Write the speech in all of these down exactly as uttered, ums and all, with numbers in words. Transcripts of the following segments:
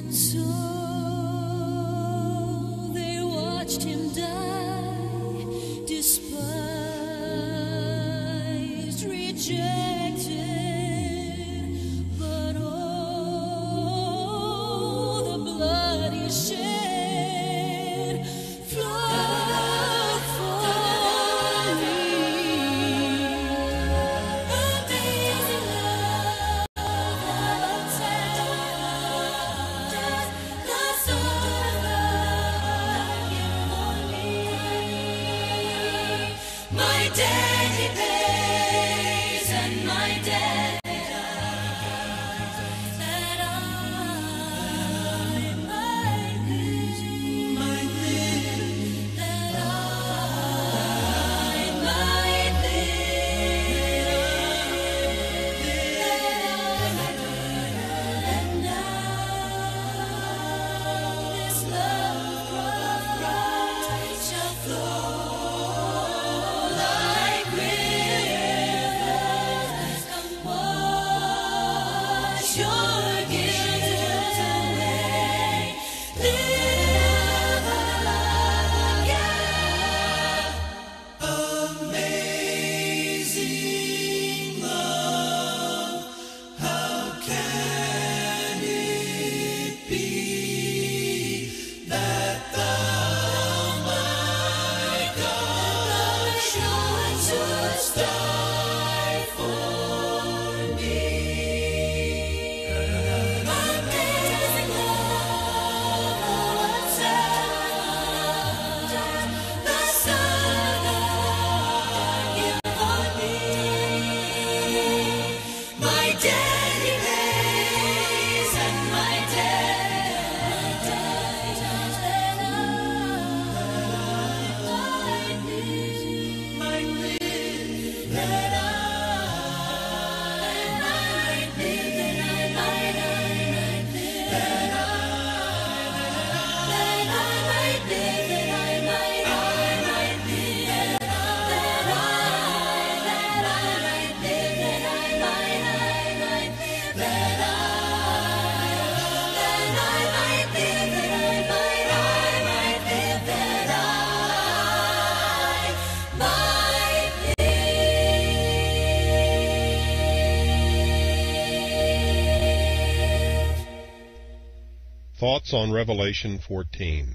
Thoughts on Revelation fourteen.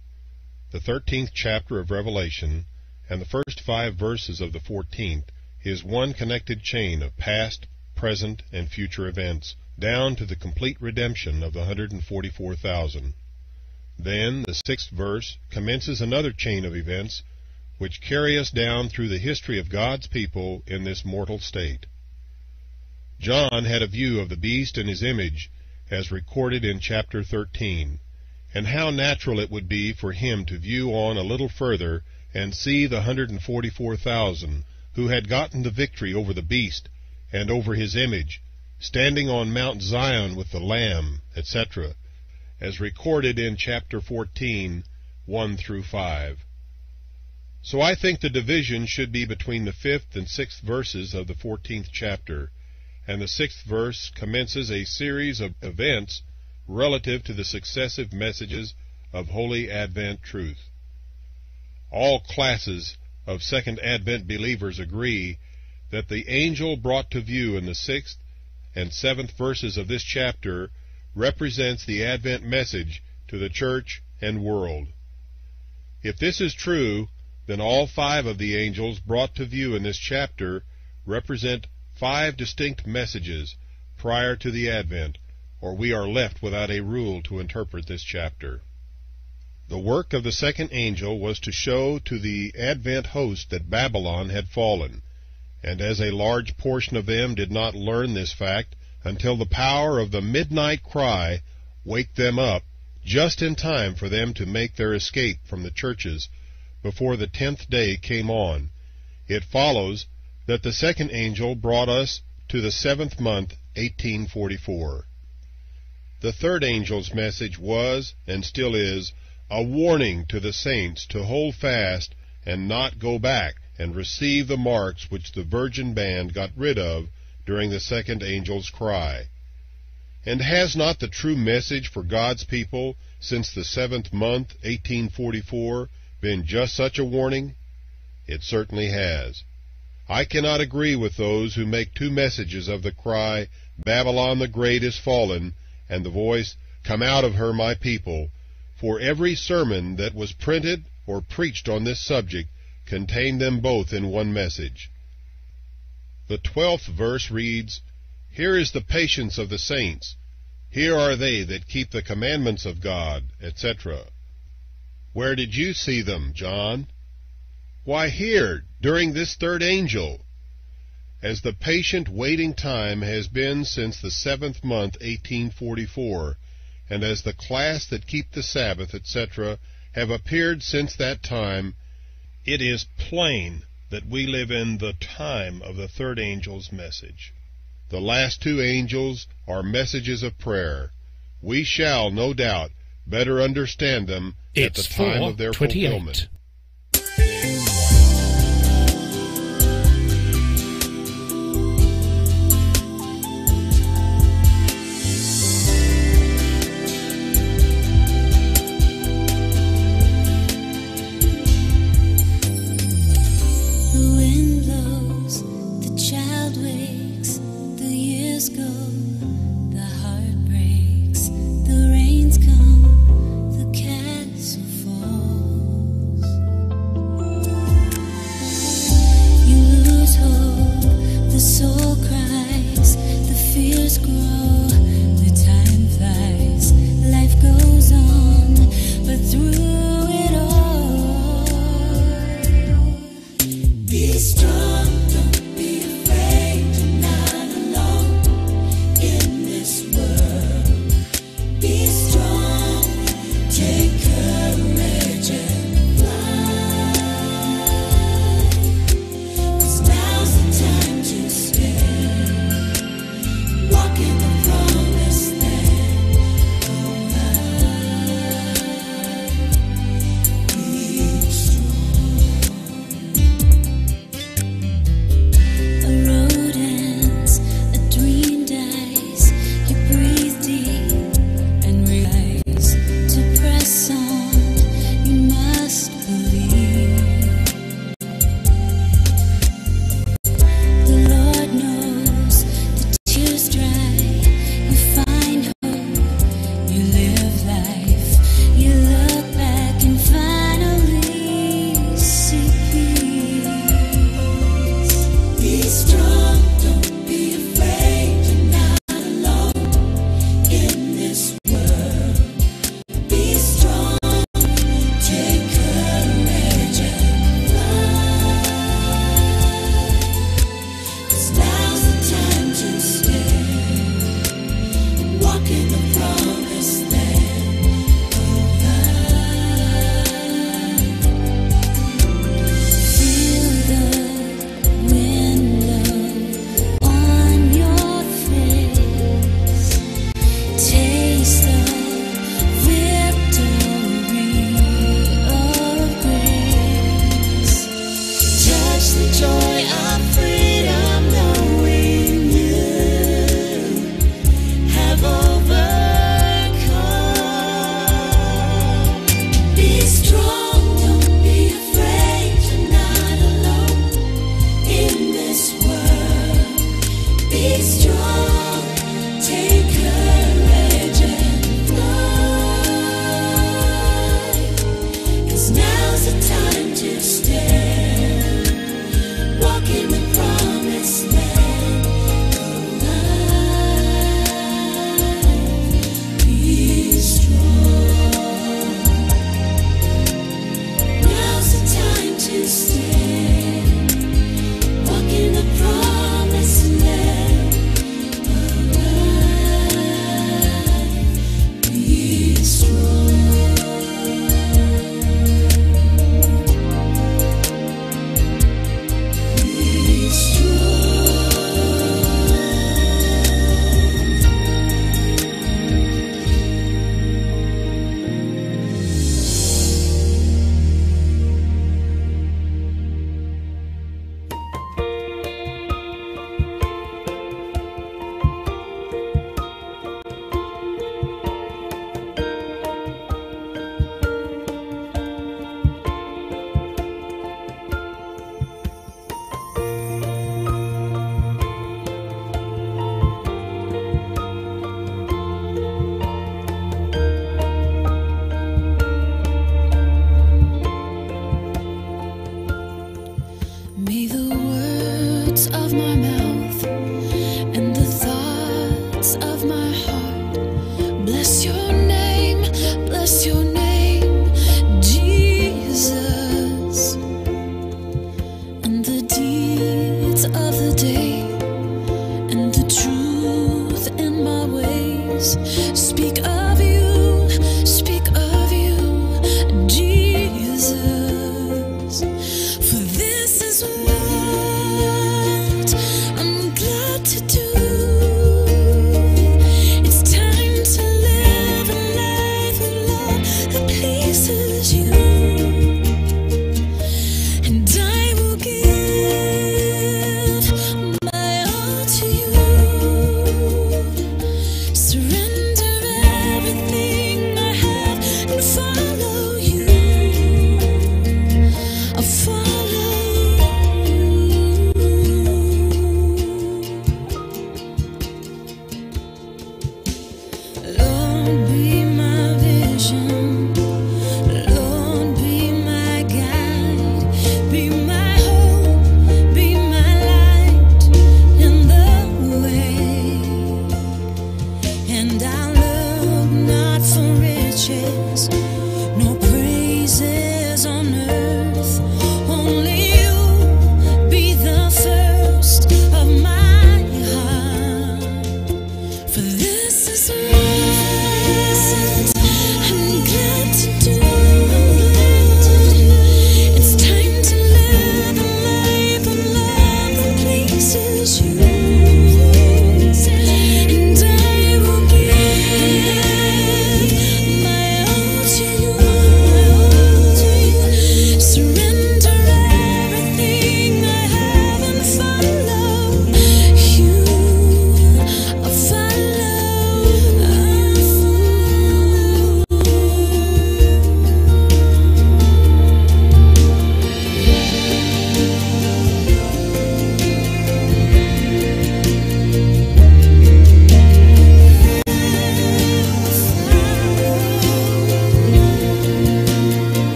The thirteenth chapter of Revelation and the first five verses of the fourteenth is one connected chain of past, present, and future events, down to the complete redemption of the one hundred forty-four thousand. Then the sixth verse commences another chain of events which carry us down through the history of God's people in this mortal state. John had a view of the beast and his image, as recorded in chapter thirteen, and how natural it would be for him to view on a little further and see the one hundred forty-four thousand who had gotten the victory over the beast and over his image, standing on Mount Zion with the Lamb, et cetera, as recorded in chapter fourteen, one through five. So I think the division should be between the fifth and sixth verses of the fourteenth chapter, and the sixth verse commences a series of events relative to the successive messages of Holy Advent truth. All classes of Second Advent believers agree that the angel brought to view in the sixth and seventh verses of this chapter represents the Advent message to the church and world. If this is true, then all five of the angels brought to view in this chapter represent five distinct messages prior to the Advent, or we are left without a rule to interpret this chapter. The work of the second angel was to show to the Advent host that Babylon had fallen, and as a large portion of them did not learn this fact until the power of the midnight cry waked them up just in time for them to make their escape from the churches before the tenth day came on, it follows that the second angel brought us to the seventh month, eighteen forty-four. The third angel's message was, and still is, a warning to the saints to hold fast and not go back and receive the marks which the virgin band got rid of during the second angel's cry. And has not the true message for God's people since the seventh month, eighteen forty-four, been just such a warning? It certainly has. I cannot agree with those who make two messages of the cry, Babylon the Great is fallen, and the voice, Come out of her, my people, for every sermon that was printed or preached on this subject contained them both in one message. The twelfth verse reads, Here is the patience of the saints. Here are they that keep the commandments of God, et cetera. Where did you see them, John? Why, here, during this third angel. As the patient waiting time has been since the seventh month, eighteen forty-four, and as the class that keep the Sabbath, et cetera, have appeared since that time, it is plain that we live in the time of the third angel's message. The last two angels are messages of prayer. We shall, no doubt, better understand them it's at the time of their fulfillment. The rains come, the castle falls. bless your